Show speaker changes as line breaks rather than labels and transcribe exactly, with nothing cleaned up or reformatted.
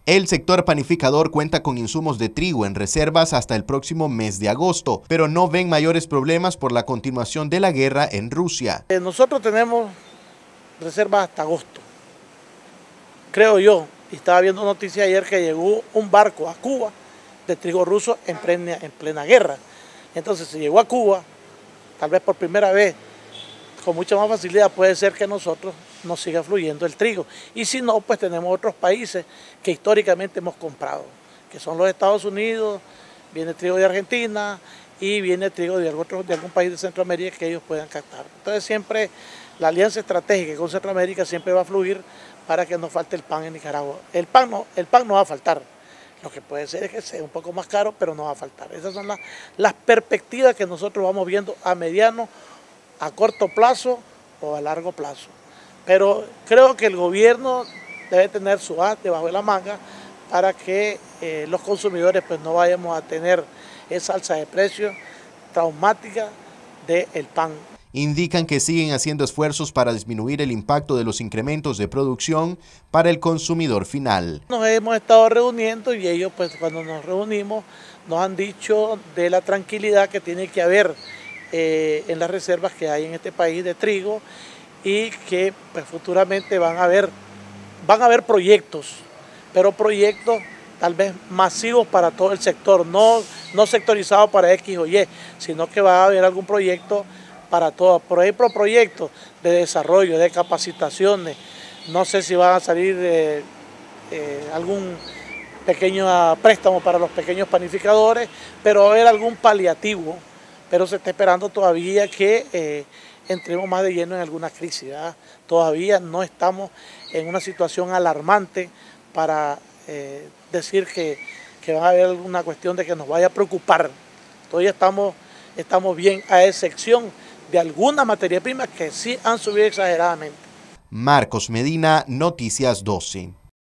El sector panificador cuenta con insumos de trigo en reservas hasta el próximo mes de agosto, pero no ven mayores problemas por la continuación de la guerra en Rusia.
Nosotros tenemos reservas hasta agosto, creo yo, y estaba viendo noticias ayer que llegó un barco a Cuba de trigo ruso en plena, en plena guerra. Entonces, si llegó a Cuba, tal vez por primera vez, con mucha más facilidad puede ser que nosotros nos siga fluyendo el trigo. Y si no, pues tenemos otros países que históricamente hemos comprado, que son los Estados Unidos, viene trigo de Argentina y viene trigo de algún, de algún país de Centroamérica que ellos puedan captar. Entonces siempre la alianza estratégica con Centroamérica siempre va a fluir para que no falte el pan en Nicaragua. El pan no, el pan no va a faltar. Lo que puede ser es que sea un poco más caro, pero no va a faltar. Esas son las, las perspectivas que nosotros vamos viendo a mediano, a corto plazo o a largo plazo. Pero creo que el gobierno debe tener su as debajo de la manga para que eh, los consumidores pues, no vayamos a tener esa alza de precios traumática del pan.
Indican que siguen haciendo esfuerzos para disminuir el impacto de los incrementos de producción para el consumidor final.
Nos hemos estado reuniendo y ellos pues cuando nos reunimos nos han dicho de la tranquilidad que tiene que haber eh, en las reservas que hay en este país de trigo y que pues, futuramente van a haber, van a haber proyectos, pero proyectos tal vez masivos para todo el sector, no, no sectorizados para X o Y, sino que va a haber algún proyecto para todo. Por ejemplo, proyectos de desarrollo, de capacitaciones, no sé si van a salir eh, eh, algún pequeño préstamo para los pequeños panificadores, pero va a haber algún paliativo, pero se está esperando todavía que eh, entremos más de lleno en alguna crisis, ¿verdad? Todavía no estamos en una situación alarmante para eh, decir que, que va a haber alguna cuestión de que nos vaya a preocupar. Todavía estamos, estamos bien, a excepción de algunas materias primas que sí han subido exageradamente.
Marcos Medina, Noticias doce.